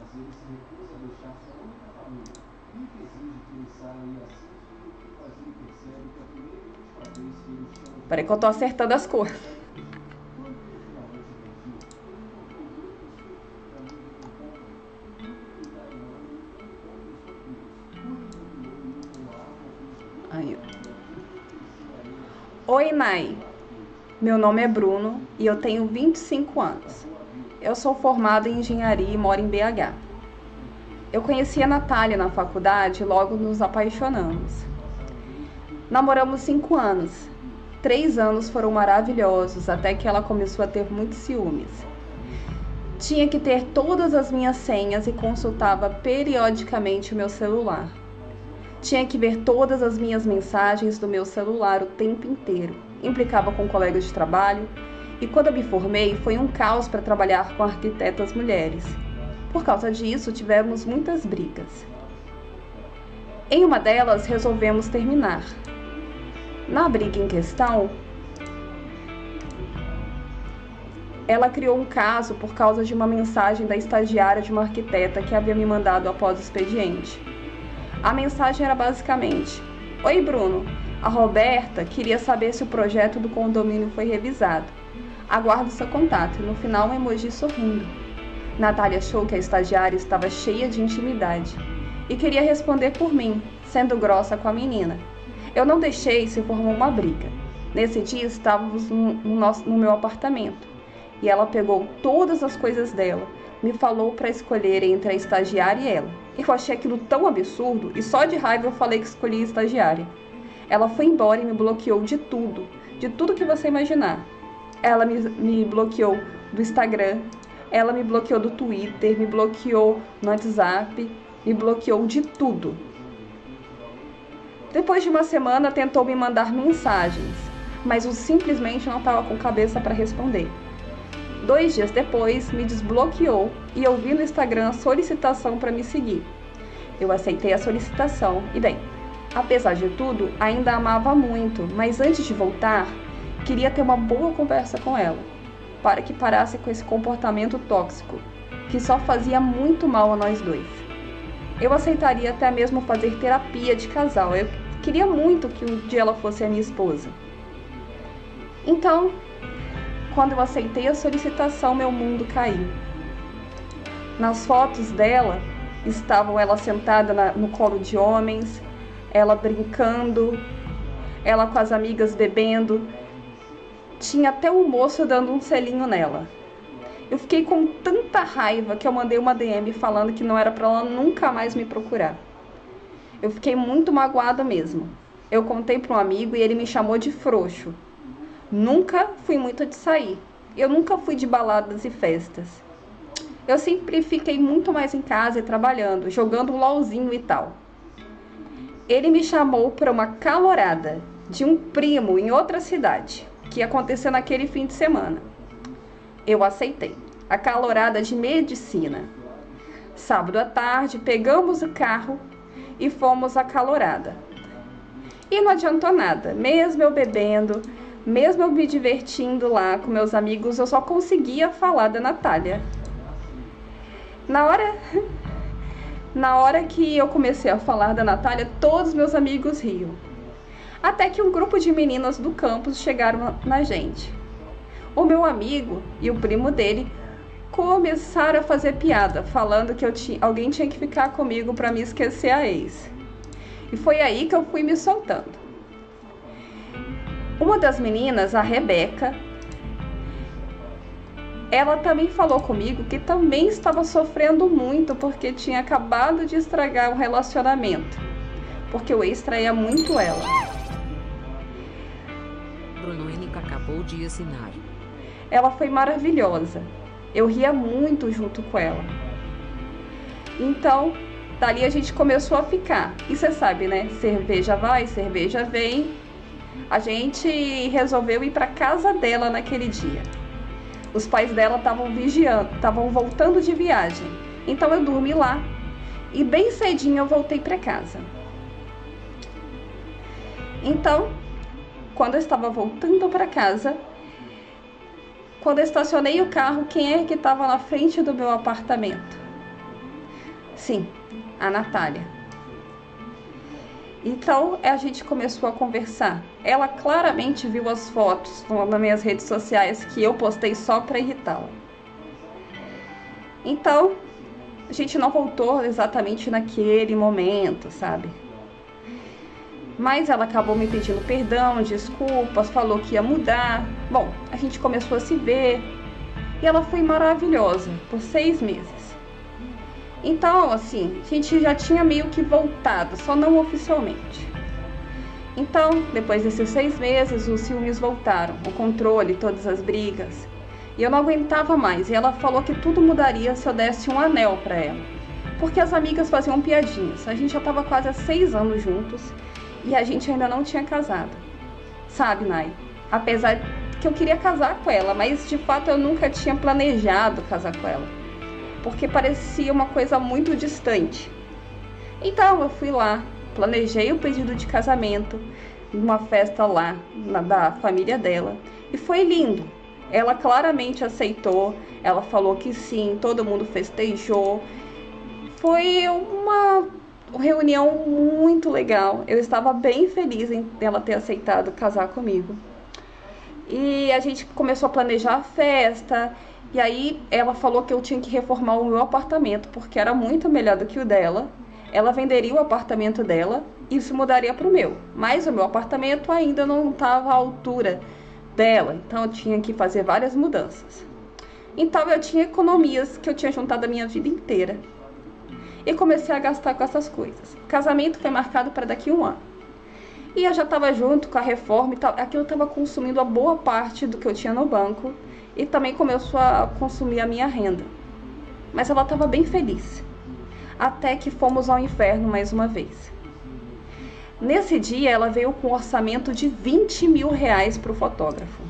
Peraí que eu tô acertando as cores. Aí. Oi, Nai. Meu nome é Bruno e eu tenho 25 anos. Eu sou formado em engenharia e moro em BH. Eu conheci a Natália na faculdade e logo nos apaixonamos. Namoramos 5 anos. 3 anos foram maravilhosos, até que ela começou a ter muitos ciúmes. Tinha que ter todas as minhas senhas e consultava periodicamente o meu celular. Tinha que ver todas as minhas mensagens do meu celular o tempo inteiro. Implicava com colegas de trabalho e quando eu me formei foi um caos para trabalhar com arquitetas mulheres. Por causa disso, tivemos muitas brigas. Em uma delas, resolvemos terminar. Na briga em questão, ela criou um caso por causa de uma mensagem da estagiária de uma arquiteta que havia me mandado após o expediente. A mensagem era basicamente: Oi, Bruno, a Roberta queria saber se o projeto do condomínio foi revisado. Aguardo seu contato. E no final um emoji sorrindo. Natália achou que a estagiária estava cheia de intimidade e queria responder por mim, sendo grossa com a menina. Eu não deixei e se formou uma briga. Nesse dia estávamos no meu apartamento e ela pegou todas as coisas dela, me falou para escolher entre a estagiária e ela. Eu achei aquilo tão absurdo e só de raiva eu falei que escolhi a estagiária. Ela foi embora e me bloqueou de tudo que você imaginar. Ela me bloqueou do Instagram, ela me bloqueou do Twitter, me bloqueou no WhatsApp, me bloqueou de tudo. Depois de uma semana tentou me mandar mensagens, mas eu simplesmente não estava com cabeça para responder. 2 dias depois me desbloqueou e eu vi no Instagram a solicitação para me seguir. Eu aceitei a solicitação e bem, apesar de tudo, ainda a amava muito, mas antes de voltar, queria ter uma boa conversa com ela, para que parasse com esse comportamento tóxico, que só fazia muito mal a nós dois. Eu aceitaria até mesmo fazer terapia de casal. Eu queria muito que um dia ela fosse a minha esposa. Então, quando eu aceitei a solicitação, meu mundo caiu. Nas fotos dela, estavam ela sentada no colo de homens, ela brincando, ela com as amigas bebendo. Tinha até um moço dando um selinho nela. Eu fiquei com tanta raiva que eu mandei uma DM falando que não era para ela nunca mais me procurar. Eu fiquei muito magoada mesmo. Eu contei para um amigo e ele me chamou de frouxo. Nunca fui muito de sair. Eu nunca fui de baladas e festas. Eu sempre fiquei muito mais em casa e trabalhando, jogando um LOLzinho e tal. Ele me chamou para uma calorada de um primo em outra cidade, que ia acontecer naquele fim de semana. Eu aceitei. A calorada de medicina. Sábado à tarde, pegamos o carro e fomos à calorada. E não adiantou nada. Mesmo eu bebendo, mesmo eu me divertindo lá com meus amigos, eu só conseguia falar da Natália. Na hora que eu comecei a falar da Natália, todos meus amigos riam. Até que um grupo de meninas do campus chegaram na gente. O meu amigo e o primo dele começaram a fazer piada, falando que alguém tinha que ficar comigo para me esquecer a ex. E foi aí que eu fui me soltando. Uma das meninas, a Rebeca, ela também falou comigo que também estava sofrendo muito porque tinha acabado de estragar um relacionamento, porque o ex traía muito ela. Bruno Henrique acabou de assinar. Ela foi maravilhosa. Eu ria muito junto com ela. Então, dali a gente começou a ficar. E você sabe, né? Cerveja vai, cerveja vem. A gente resolveu ir para casa dela naquele dia. Os pais dela estavam vigiando, estavam voltando de viagem. Então eu dormi lá e bem cedinho eu voltei para casa. Então, quando eu estava voltando para casa, quando eu estacionei o carro, quem é que estava na frente do meu apartamento? Sim, a Natália. Então a gente começou a conversar. Ela claramente viu as fotos nas minhas redes sociais que eu postei só para irritá-la. Então a gente não voltou exatamente naquele momento, sabe? Mas ela acabou me pedindo perdão, desculpas, falou que ia mudar. Bom, a gente começou a se ver e ela foi maravilhosa por 6 meses. Então, assim, a gente já tinha meio que voltado, só não oficialmente. Então, depois desses 6 meses, os ciúmes voltaram, o controle, todas as brigas. E eu não aguentava mais. E ela falou que tudo mudaria se eu desse um anel pra ela. Porque as amigas faziam piadinhas. A gente já tava quase há 6 anos juntos e a gente ainda não tinha casado. Sabe, Nai? Apesar que eu queria casar com ela, mas de fato eu nunca tinha planejado casar com ela. Porque parecia uma coisa muito distante. Então eu fui lá, planejei o pedido de casamento, numa festa lá, da família dela. E foi lindo. Ela claramente aceitou, ela falou que sim, todo mundo festejou. Foi uma reunião muito legal. Eu estava bem feliz em ela ter aceitado casar comigo. E a gente começou a planejar a festa. E aí ela falou que eu tinha que reformar o meu apartamento, porque era muito melhor do que o dela. Ela venderia o apartamento dela e se mudaria para o meu. Mas o meu apartamento ainda não estava à altura dela, então eu tinha que fazer várias mudanças. Então eu tinha economias que eu tinha juntado a minha vida inteira. E comecei a gastar com essas coisas. O casamento foi marcado para daqui a 1 ano. E eu já estava junto com a reforma e tal. Aquilo estava consumindo a boa parte do que eu tinha no banco. E também começou a consumir a minha renda. Mas ela estava bem feliz. Até que fomos ao inferno mais uma vez. Nesse dia ela veio com um orçamento de 20 mil reais para o fotógrafo.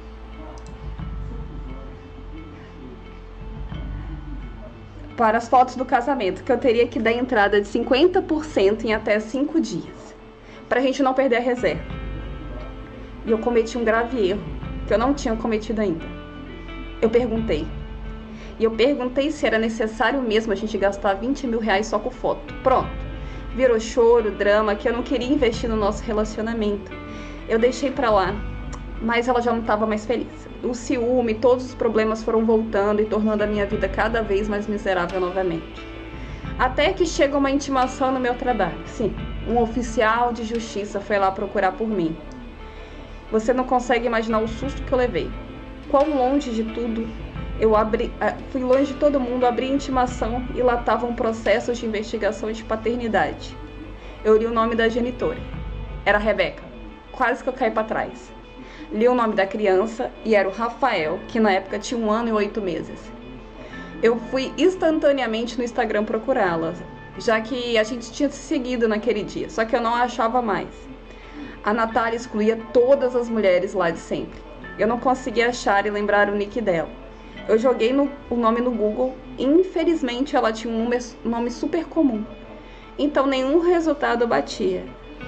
Para as fotos do casamento, que eu teria que dar entrada de 50% em até 5 dias. Para a gente não perder a reserva. E eu cometi um grave erro, que eu não tinha cometido ainda. Eu perguntei. E eu perguntei se era necessário mesmo a gente gastar 20 mil reais só com foto. Pronto. Virou choro, drama, que eu não queria investir no nosso relacionamento. Eu deixei pra lá, mas ela já não estava mais feliz. O ciúme, todos os problemas foram voltando e tornando a minha vida cada vez mais miserável novamente. Até que chega uma intimação no meu trabalho. Sim, um oficial de justiça foi lá procurar por mim. Você não consegue imaginar o susto que eu levei. Quão longe de tudo, fui longe de todo mundo, abri intimação e lá estavam processos de investigação de paternidade. Eu li o nome da genitora. Era a Rebeca. Quase que eu caí para trás. Li o nome da criança e era o Rafael, que na época tinha 1 ano e 8 meses. Eu fui instantaneamente no Instagram procurá-la, já que a gente tinha se seguido naquele dia, só que eu não a achava mais. A Natália excluía todas as mulheres lá de sempre. Eu não conseguia achar e lembrar o nick dela. Eu joguei o nome no Google e infelizmente ela tinha um nome super comum. Então nenhum resultado batia.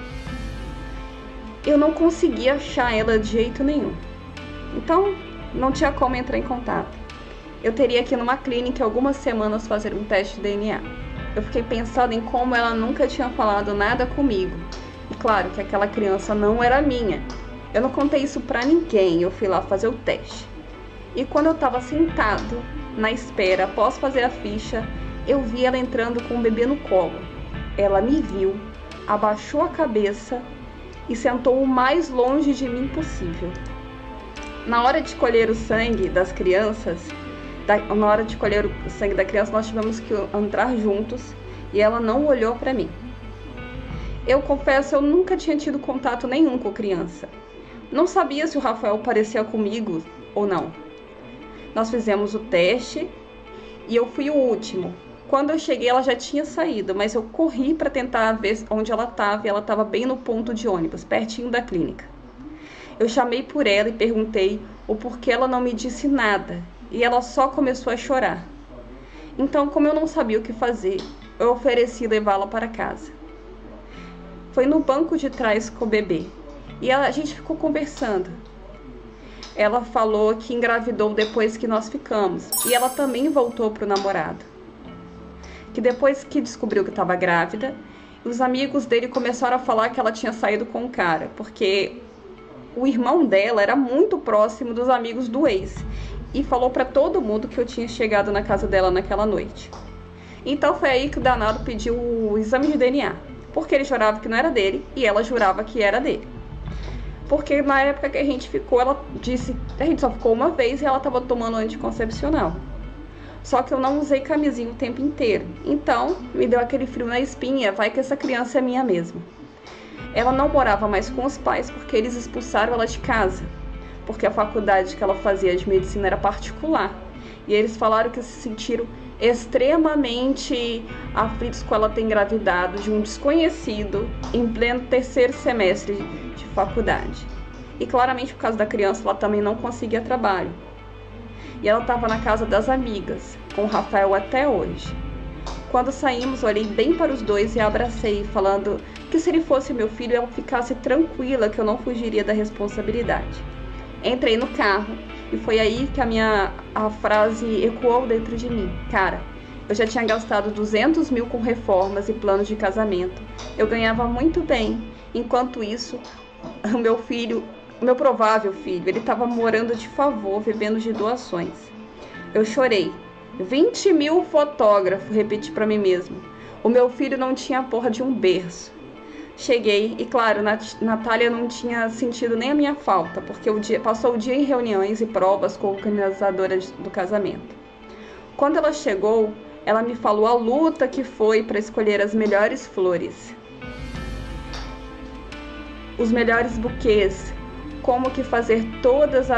Eu não conseguia achar ela de jeito nenhum. Então não tinha como entrar em contato. Eu teria que ir numa clínica algumas semanas fazer um teste de DNA. Eu fiquei pensando em como ela nunca tinha falado nada comigo. E claro que aquela criança não era minha. Eu não contei isso pra ninguém, eu fui lá fazer o teste. E quando eu tava sentado na espera, após fazer a ficha, eu vi ela entrando com o bebê no colo. Ela me viu, abaixou a cabeça e sentou o mais longe de mim possível. Na hora de colher o sangue das crianças, nós tivemos que entrar juntos e ela não olhou pra mim. Eu confesso, eu nunca tinha tido contato nenhum com criança. Não sabia se o Rafael parecia comigo ou não. Nós fizemos o teste e eu fui o último. Quando eu cheguei, ela já tinha saído, mas eu corri para tentar ver onde ela estava e ela estava bem no ponto de ônibus, pertinho da clínica. Eu chamei por ela e perguntei o porquê ela não me disse nada e ela só começou a chorar. Então, como eu não sabia o que fazer, eu ofereci levá-la para casa. Foi no banco de trás com o bebê e a gente ficou conversando. Ela falou que engravidou depois que nós ficamos e ela também voltou para o namorado. que depois que descobriu que estava grávida, os amigos dele começaram a falar que ela tinha saído com um cara, porque o irmão dela era muito próximo dos amigos do ex e falou para todo mundo que eu tinha chegado na casa dela naquela noite. Então foi aí que o danado pediu o exame de DNA, porque ele jurava que não era dele e ela jurava que era dele. Porque na época que a gente ficou, ela disse que a gente só ficou uma vez e ela estava tomando anticoncepcional. Só que eu não usei camisinha o tempo inteiro. Então, me deu aquele frio na espinha, vai que essa criança é minha mesmo. Ela não morava mais com os pais porque eles expulsaram ela de casa. Porque a faculdade que ela fazia de medicina era particular. E eles falaram que se sentiram extremamente aflitos com ela ter engravidado de um desconhecido em pleno terceiro semestre de faculdade. E claramente por causa da criança ela também não conseguia trabalho. E ela estava na casa das amigas, com o Rafael até hoje. Quando saímos, olhei bem para os dois e a abracei, falando que se ele fosse meu filho, ela ficasse tranquila que eu não fugiria da responsabilidade. Entrei no carro e foi aí que a frase ecoou dentro de mim. Cara, eu já tinha gastado 200 mil com reformas e planos de casamento. Eu ganhava muito bem. Enquanto isso, o meu provável filho, ele estava morando de favor, vivendo de doações. Eu chorei. 20 mil fotógrafos, repeti para mim mesmo. O meu filho não tinha a porra de um berço. Cheguei e, claro, Natália não tinha sentido nem a minha falta, porque passou o dia em reuniões e provas com a organizadora do casamento. Quando ela chegou, ela me falou a luta que foi para escolher as melhores flores, os melhores buquês, como que fazer todos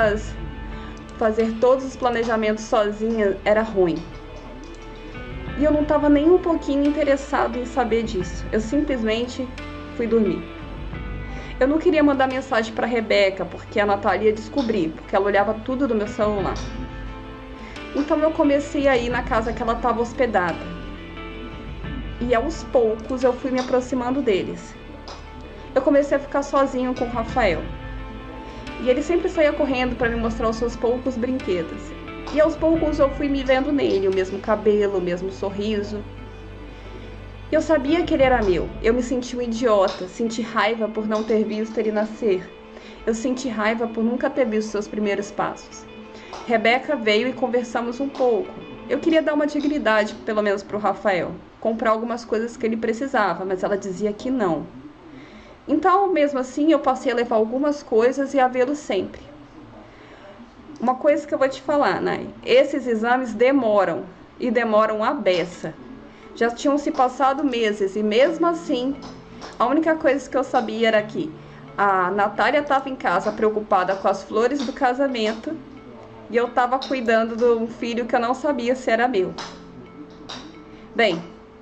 os planejamentos sozinha era ruim. E eu não estava nem um pouquinho interessado em saber disso. Eu simplesmente fui dormir. Eu não queria mandar mensagem para Rebeca, porque a Natália ia descobrir, porque ela olhava tudo do meu celular. Então eu comecei a ir na casa que ela estava hospedada. E aos poucos eu fui me aproximando deles. Eu comecei a ficar sozinho com o Rafael. E ele sempre saía correndo para me mostrar os seus poucos brinquedos. E aos poucos eu fui me vendo nele, o mesmo cabelo, o mesmo sorriso. Eu sabia que ele era meu. Eu me senti um idiota, senti raiva por não ter visto ele nascer. Eu senti raiva por nunca ter visto seus primeiros passos. Rebeca veio e conversamos um pouco. Eu queria dar uma dignidade, pelo menos para o Rafael, comprar algumas coisas que ele precisava, mas ela dizia que não. Então, mesmo assim, eu passei a levar algumas coisas e a vê-lo sempre. Uma coisa que eu vou te falar, Nai, esses exames demoram, e demoram a beça. Já tinham se passado meses, e mesmo assim, a única coisa que eu sabia era que a Natália estava em casa preocupada com as flores do casamento, e eu estava cuidando de um filho que eu não sabia se era meu. Bem,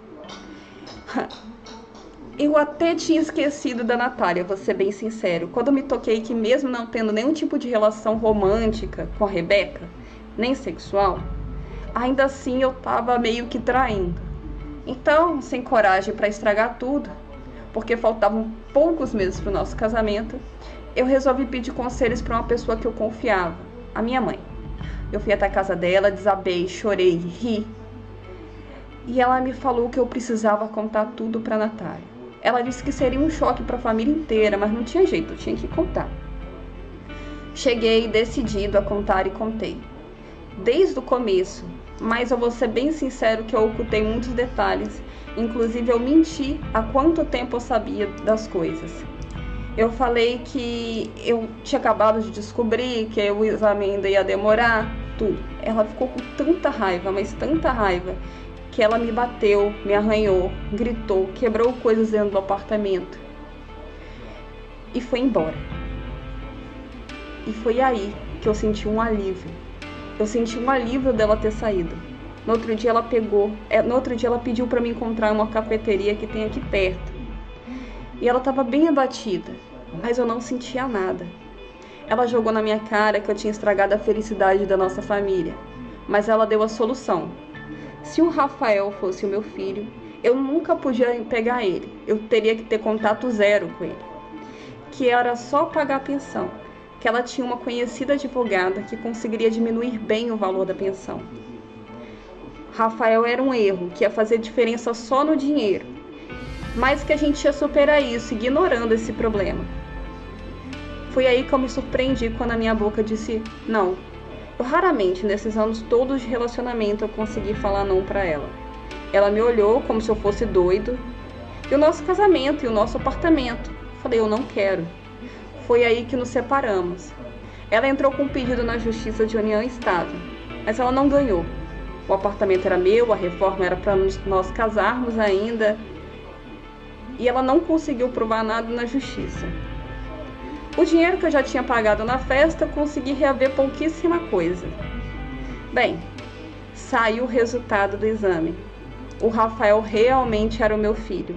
eu até tinha esquecido da Natália, vou ser bem sincero. Quando eu me toquei que mesmo não tendo nenhum tipo de relação romântica com a Rebeca, nem sexual, ainda assim eu estava meio que traindo. Então, sem coragem para estragar tudo, porque faltavam poucos meses para o nosso casamento, eu resolvi pedir conselhos para uma pessoa que eu confiava, a minha mãe. Eu fui até a casa dela, desabei, chorei, ri. E ela me falou que eu precisava contar tudo para a Natália. Ela disse que seria um choque para a família inteira, mas não tinha jeito, eu tinha que contar. Cheguei decidido a contar e contei. Desde o começo, mas eu vou ser bem sincero que eu ocultei muitos detalhes. Inclusive eu menti há quanto tempo eu sabia das coisas. Eu falei que eu tinha acabado de descobrir, que o exame ainda ia demorar, tudo. Ela ficou com tanta raiva, mas tanta raiva, que ela me bateu, me arranhou, gritou, quebrou coisas dentro do apartamento e foi embora. E foi aí que eu senti um alívio. Eu senti um alívio dela ter saído. No outro dia ela pediu para me encontrar em uma cafeteria que tem aqui perto. E ela estava bem abatida, mas eu não sentia nada. Ela jogou na minha cara que eu tinha estragado a felicidade da nossa família, mas ela deu a solução. Se o Rafael fosse o meu filho, eu nunca podia pegar ele. Eu teria que ter contato zero com ele. Que era só pagar a pensão. Que ela tinha uma conhecida advogada que conseguiria diminuir bem o valor da pensão. Rafael era um erro, que ia fazer diferença só no dinheiro, mas que a gente ia superar isso, ignorando esse problema. Foi aí que eu me surpreendi quando a minha boca disse não. Eu raramente, nesses anos todos de relacionamento, eu consegui falar não pra ela. Ela me olhou como se eu fosse doido. E o nosso casamento e o nosso apartamento. Falei, eu não quero. Foi aí que nos separamos. Ela entrou com um pedido na justiça de união estável, mas ela não ganhou. O apartamento era meu, a reforma era para nós casarmos ainda. E ela não conseguiu provar nada na justiça. O dinheiro que eu já tinha pagado na festa, eu consegui reaver pouquíssima coisa. Bem, saiu o resultado do exame. O Rafael realmente era o meu filho.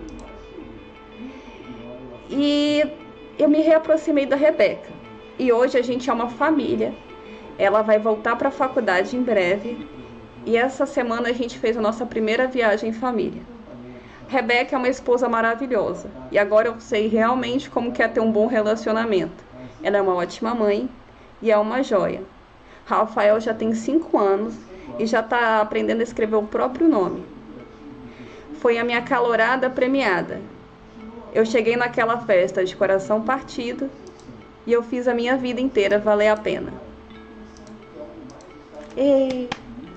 E eu me reaproximei da Rebeca. E hoje a gente é uma família. Ela vai voltar para a faculdade em breve. E essa semana a gente fez a nossa primeira viagem em família. Rebeca é uma esposa maravilhosa. E agora eu sei realmente como que é ter um bom relacionamento. Ela é uma ótima mãe e é uma joia. Rafael já tem 5 anos e já está aprendendo a escrever o próprio nome. Foi a minha calorada premiada. Eu cheguei naquela festa de coração partido e eu fiz a minha vida inteira valer a pena. E...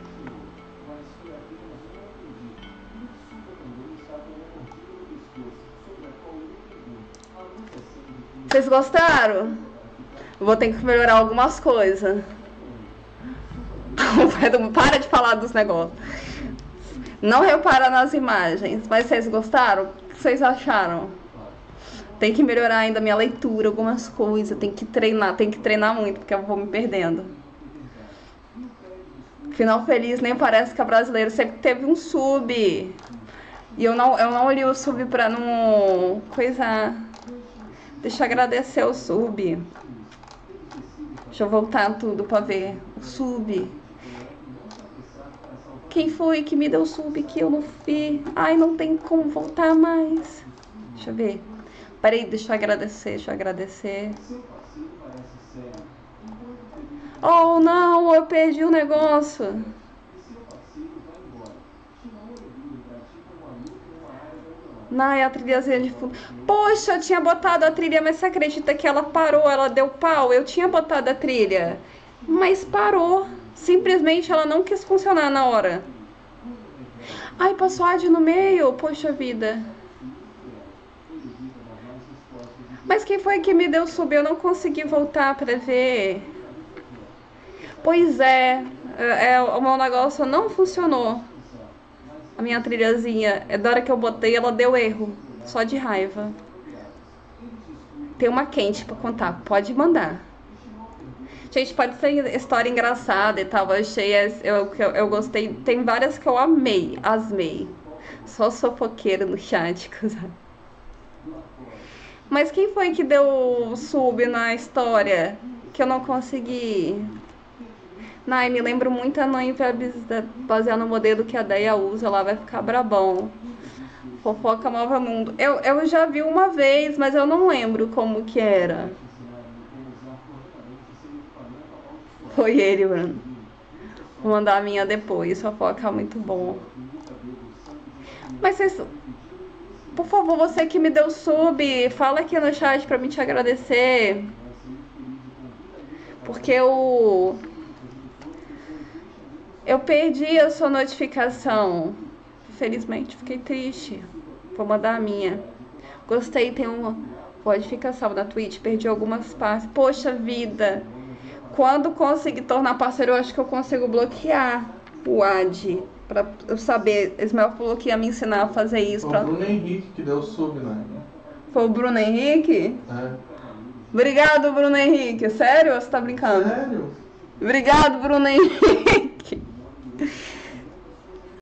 Vocês gostaram? Vou ter que melhorar algumas coisas. Para de falar dos negócios. Não repara nas imagens. Mas vocês gostaram? O que vocês acharam? Tem que melhorar ainda a minha leitura, algumas coisas. Tem que treinar muito, porque eu vou me perdendo. Final feliz nem parece que é brasileiro. Sempre teve um sub. E eu não li o sub pra não coisar. Deixa eu agradecer o sub. Deixa eu voltar tudo pra ver. O sub. Quem foi que me deu o sub que eu não vi? Ai, não tem como voltar mais. Deixa eu ver. Peraí, deixa eu agradecer. Oh, não, eu perdi o negócio. Ai, a trilhazinha de fundo. Poxa, eu tinha botado a trilha, mas você acredita que ela parou? Ela deu pau? Eu tinha botado a trilha, mas parou. Simplesmente ela não quis funcionar na hora. Ai, passou ad no meio. Poxa vida. Mas quem foi que me deu sub? Eu não consegui voltar pra ver. Pois é. O meu negócio não funcionou. A minha trilhazinha, da hora que eu botei, ela deu erro. Só de raiva. Tem uma quente pra contar. Pode mandar. Gente, pode ser história engraçada e tal. Eu gostei. Tem várias que eu amei. Asmei. Só fofoqueira no chat. Mas quem foi que deu sub na história? Que eu não consegui... Ai, me lembro muito a noiva baseada no modelo que a Deia usa, lá vai ficar brabão. Fofoca Mova Mundo. Eu já vi uma vez, mas eu não lembro como que era. Foi ele, mano. Vou mandar a minha depois, fofoca muito bom. Mas vocês... Por favor, você que me deu sub, fala aqui no chat pra mim te agradecer. Porque eu perdi a sua notificação. Felizmente, fiquei triste. Vou mandar a minha. Gostei, tem uma... Pode ficar salvo na Twitch, perdi algumas partes. Poxa vida. Quando conseguir tornar parceiro, eu acho que eu consigo bloquear o ad. Pra eu saber. Ismael falou que ia me ensinar a fazer isso. Foi o Bruno Henrique que deu sub, né? Foi o Bruno Henrique? É. Obrigado, Bruno Henrique. Sério ou você tá brincando? Sério? Obrigado, Bruno Henrique.